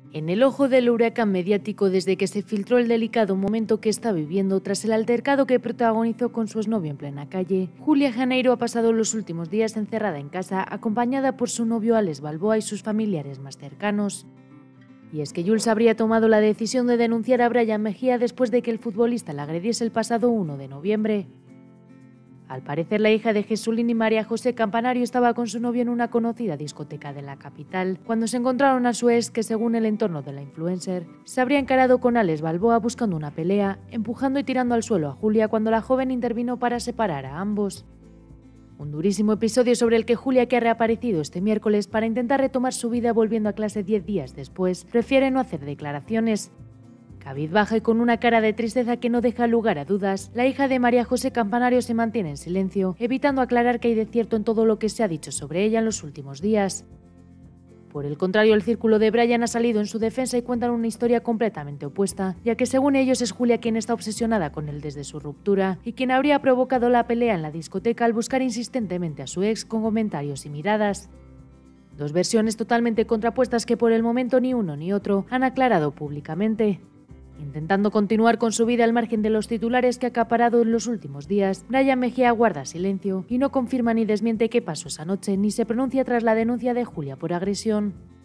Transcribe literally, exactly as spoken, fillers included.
En el ojo del huracán mediático desde que se filtró el delicado momento que está viviendo tras el altercado que protagonizó con su exnovio en plena calle, Julia Janeiro ha pasado los últimos días encerrada en casa, acompañada por su novio Alex Balboa y sus familiares más cercanos. Y es que Jules habría tomado la decisión de denunciar a Brian Mejía después de que el futbolista la agrediese el pasado uno de noviembre. Al parecer, la hija de Jesulín y María José Campanario estaba con su novio en una conocida discoteca de la capital, cuando se encontraron a su ex, que según el entorno de la influencer, se habría encarado con Alex Balboa buscando una pelea, empujando y tirando al suelo a Julia cuando la joven intervino para separar a ambos. Un durísimo episodio sobre el que Julia, que ha reaparecido este miércoles para intentar retomar su vida volviendo a clase diez días después, prefiere no hacer declaraciones. Cabizbaja y con una cara de tristeza que no deja lugar a dudas, la hija de María José Campanario se mantiene en silencio, evitando aclarar qué hay de cierto en todo lo que se ha dicho sobre ella en los últimos días. Por el contrario, el círculo de Brian ha salido en su defensa y cuentan una historia completamente opuesta, ya que según ellos es Julia quien está obsesionada con él desde su ruptura y quien habría provocado la pelea en la discoteca al buscar insistentemente a su ex con comentarios y miradas. Dos versiones totalmente contrapuestas que por el momento ni uno ni otro han aclarado públicamente. Intentando continuar con su vida al margen de los titulares que ha acaparado en los últimos días, Brian Mejía guarda silencio y no confirma ni desmiente qué pasó esa noche ni se pronuncia tras la denuncia de Julia por agresión.